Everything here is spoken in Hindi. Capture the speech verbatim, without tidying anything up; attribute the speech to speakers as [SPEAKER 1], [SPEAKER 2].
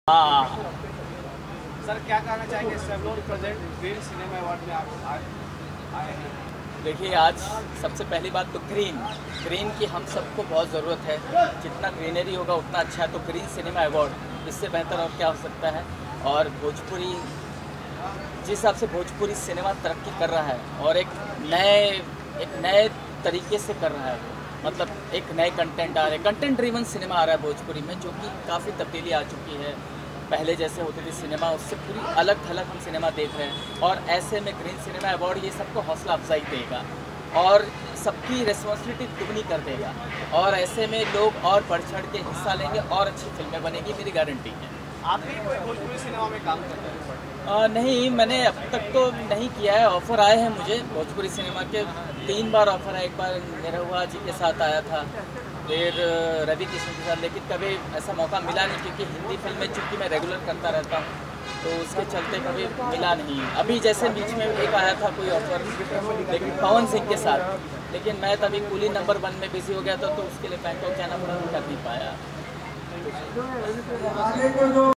[SPEAKER 1] हाँ
[SPEAKER 2] सर, क्या कहना चाहेंगे सेवलोर प्रेजेंट ग्रीन सिनेमा अवार्ड में आप आज आए हैं?
[SPEAKER 1] देखिए, आज सबसे पहली बात तो ग्रीन ग्रीन की हम सबको बहुत ज़रूरत है। जितना ग्रीनरी होगा उतना अच्छा है। तो ग्रीन सिनेमा अवार्ड इससे बेहतर और क्या हो सकता है। और भोजपुरी जिस हिसाब से भोजपुरी सिनेमा तरक्की कर रहा है और एक नए एक नए तरीके से कर रहा है, वो मतलब एक नए कंटेंट आ रहे कंटेंट ड्रिवन सिनेमा आ रहा है भोजपुरी में, जो कि काफ़ी तब्दीली आ चुकी है। पहले जैसे होती थी सिनेमा, उससे पूरी अलग थलग हम सिनेमा देख रहे हैं। और ऐसे में ग्रीन सिनेमा अवार्ड ये सबको हौसला अफजाई देगा और सबकी रिस्पॉन्सिबिलिटी दुगनी कर देगा। और ऐसे में लोग और बढ़ चढ़ के हिस्सा लेंगे और अच्छी फिल्में बनेगी, मेरी गारंटी है।
[SPEAKER 2] आप भी कोई भोजपुरी सिनेमा में काम करते हैं?
[SPEAKER 1] आ, नहीं, मैंने अब तक तो नहीं किया है। ऑफ़र आए हैं मुझे भोजपुरी सिनेमा के, तीन बार ऑफ़र है। एक बार निरहुआ जी के साथ आया था, फिर रवि किशन के साथ, लेकिन कभी ऐसा मौका मिला नहीं क्योंकि हिंदी फिल्में चूँकि मैं रेगुलर करता रहता हूँ तो उसके चलते कभी मिला नहीं। अभी जैसे बीच में एक आया था कोई ऑफ़र, लेकिन पवन सिंह के साथ, लेकिन मैं तभी कूली नंबर वन में बिजी हो गया था तो उसके लिए बैंकॉक जाना पड़ा, कर नहीं पाया।